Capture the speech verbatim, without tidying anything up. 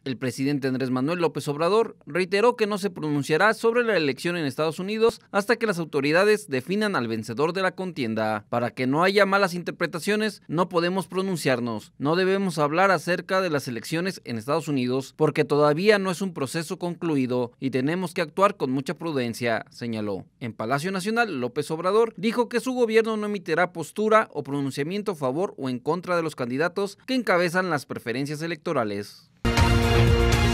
El presidente Andrés Manuel López Obrador reiteró que no se pronunciará sobre la elección en Estados Unidos hasta que las autoridades definan al vencedor de la contienda. Para que no haya malas interpretaciones, no podemos pronunciarnos. No debemos hablar acerca de las elecciones en Estados Unidos porque todavía no es un proceso concluido y tenemos que actuar con mucha prudencia, señaló. En Palacio Nacional, López Obrador dijo que su gobierno no emitirá postura o pronunciamiento a favor o en contra de los candidatos que encabezan las preferencias electorales.